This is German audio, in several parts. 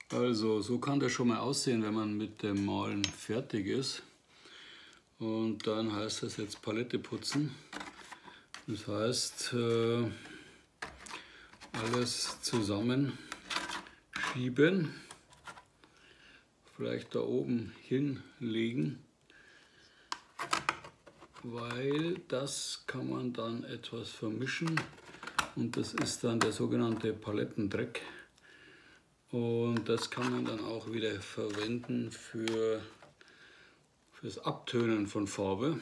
Also so kann das schon mal aussehen, wenn man mit dem Malen fertig ist. Und dann heißt das jetzt Palette putzen. Das heißt, alles zusammen schieben, vielleicht da oben hinlegen, weil das kann man dann etwas vermischen und das ist dann der sogenannte Palettendreck. Und das kann man dann auch wieder verwenden für das Abtönen von Farbe.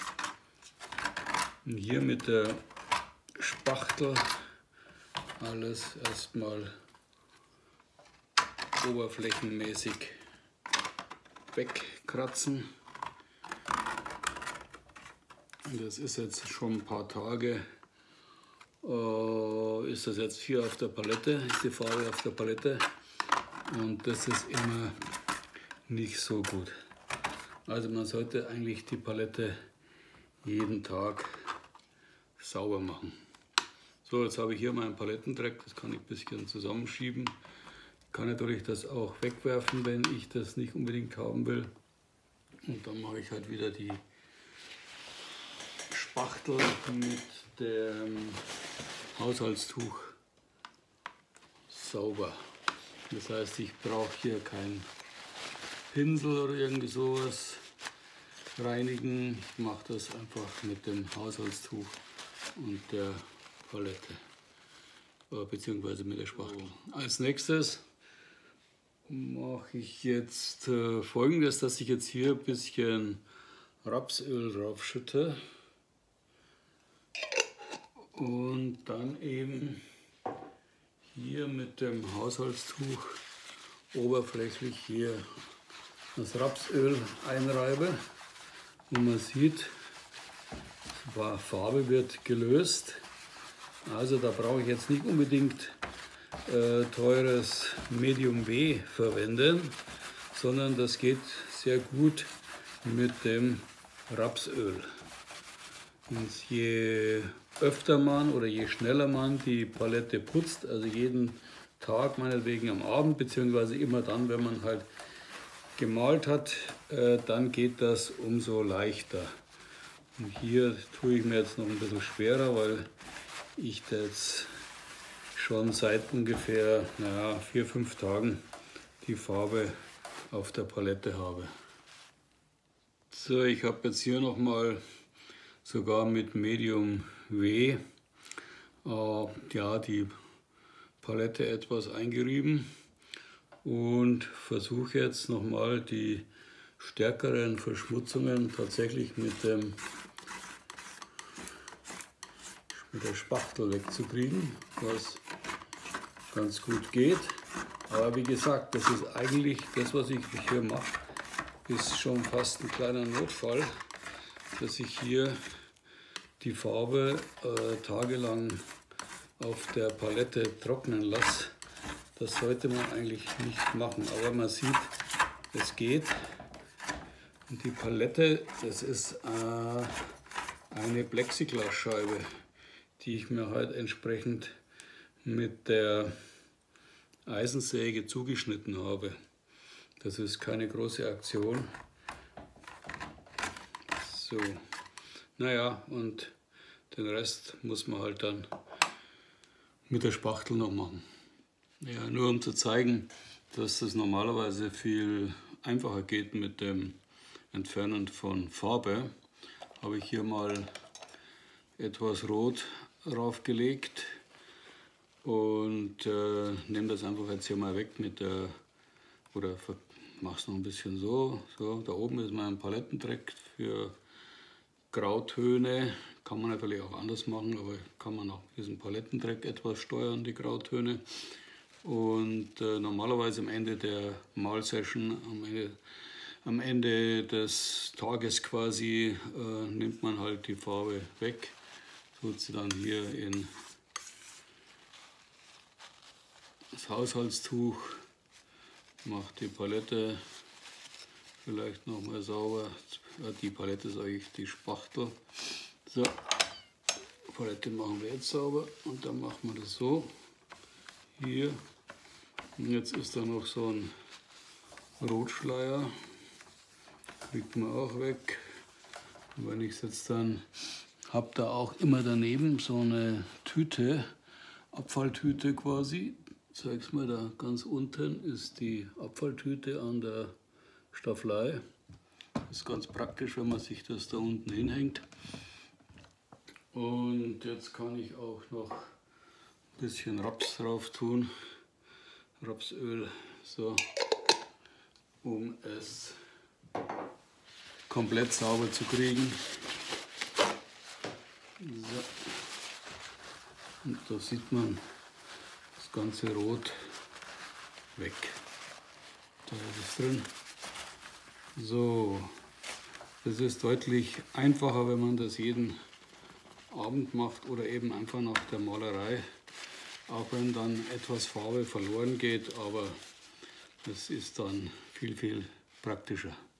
Und hier mit der Spachtel alles erstmal oberflächenmäßig wegkratzen. Das ist jetzt schon ein paar Tage, ist das jetzt hier auf der Palette, ist die Farbe auf der Palette und das ist immer nicht so gut. Also man sollte eigentlich die Palette jeden Tag sauber machen. So, jetzt habe ich hier meinen Palettendreck, das kann ich ein bisschen zusammenschieben. Ich kann natürlich das auch wegwerfen, wenn ich das nicht unbedingt haben will. Und dann mache ich halt wieder die Spachtel mit dem Haushaltstuch sauber. Das heißt, ich brauche hier keinen Pinsel oder irgendwie sowas reinigen. Ich mache das einfach mit dem Haushaltstuch und der Palette, beziehungsweise mit der Spachtel. Als nächstes mache ich jetzt Folgendes, dass ich jetzt hier ein bisschen Rapsöl drauf schütte und dann eben hier mit dem Haushaltstuch oberflächlich hier das Rapsöl einreibe und man sieht, die Farbe wird gelöst. Also da brauche ich jetzt nicht unbedingt teures Medium W verwenden, sondern das geht sehr gut mit dem Rapsöl. Und je öfter man oder je schneller man die Palette putzt, also jeden Tag meinetwegen am Abend, beziehungsweise immer dann, wenn man halt gemalt hat, dann geht das umso leichter. Und hier tue ich mir jetzt noch ein bisschen schwerer, weil ich jetzt schon seit ungefähr 4-5 Tagen die Farbe auf der Palette habe. So, ich habe jetzt hier nochmal sogar mit Medium W die Palette etwas eingerieben und versuche jetzt nochmal die stärkeren Verschmutzungen tatsächlich mit der Spachtel wegzukriegen, was ganz gut geht. Aber wie gesagt, das ist eigentlich das, was ich hier mache, ist schon fast ein kleiner Notfall, dass ich hier die Farbe tagelang auf der Palette trocknen lasse. Das sollte man eigentlich nicht machen, aber man sieht, es geht. Und die Palette, das ist eine Plexiglasscheibe, die ich mir halt entsprechend mit der Eisensäge zugeschnitten habe. Das ist keine große Aktion. So, naja, und den Rest muss man halt dann mit der Spachtel noch machen. Ja, nur um zu zeigen, dass das normalerweise viel einfacher geht mit dem Entfernen von Farbe, habe ich hier mal etwas Rot draufgelegt und nehme das einfach jetzt hier mal weg mit der, oder mache es noch ein bisschen so. So, da oben ist mein Palettendreck für Grautöne. Kann man natürlich auch anders machen, aber kann man auch mit diesem Palettendreck etwas steuern, die Grautöne. Und normalerweise am Ende der Malsession, am Ende des Tages quasi, nimmt man halt die Farbe weg, tut sie dann hier in das Haushaltstuch, macht die Palette vielleicht nochmal sauber. Die Palette sage ich, die Spachtel. So, Palette machen wir jetzt sauber und dann machen wir das so. Hier Und jetzt ist da noch so ein Rotschleier, kriegt man auch weg. Und wenn ich es jetzt dann habe, da auch immer daneben so eine Tüte, Abfalltüte quasi. Ich zeig's mal, da ganz unten ist die Abfalltüte an der Stafflei. Das ist ganz praktisch, wenn man sich das da unten hinhängt. Und jetzt kann ich auch noch ein bisschen Raps drauf tun, Rapsöl, so, um es komplett sauber zu kriegen. So. Und da sieht man das ganze Rot weg. Da ist es drin. So, das ist deutlich einfacher, wenn man das jeden Abend macht oder eben einfach nach der Malerei. Auch wenn dann etwas Farbe verloren geht, aber das ist dann viel, viel praktischer.